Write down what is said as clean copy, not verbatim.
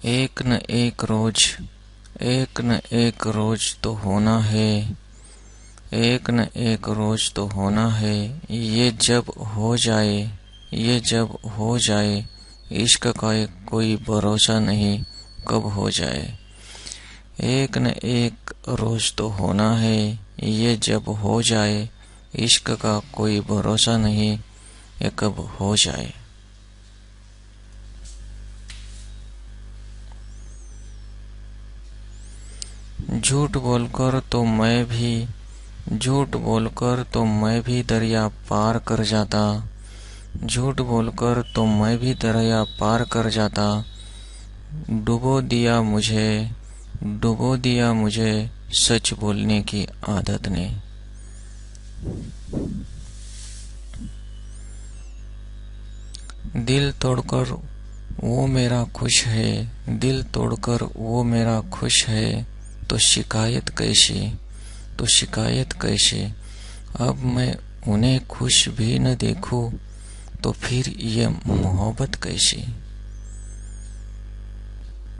एक न एक रोज, एक न एक रोज तो होना है, एक न एक रोज तो होना है। ये जब हो जाए, ये जब हो जाए, इश्क का कोई भरोसा नहीं कब हो जाए। एक न एक रोज तो होना है, ये जब हो जाए, इश्क का कोई भरोसा नहीं ये कब हो जाए। झूठ बोलकर तो मैं भी, झूठ बोलकर तो मैं भी दरिया पार कर जाता, झूठ बोलकर तो मैं भी दरिया पार कर जाता। डुबो दिया मुझे, डुबो दिया मुझे सच बोलने की आदत ने। दिल तोड़कर वो मेरा खुश है, दिल तोड़कर वो मेरा खुश है, तो शिकायत कैसी, तो शिकायत कैसे। अब मैं उन्हें खुश भी न देखूं तो फिर ये मोहब्बत कैसी।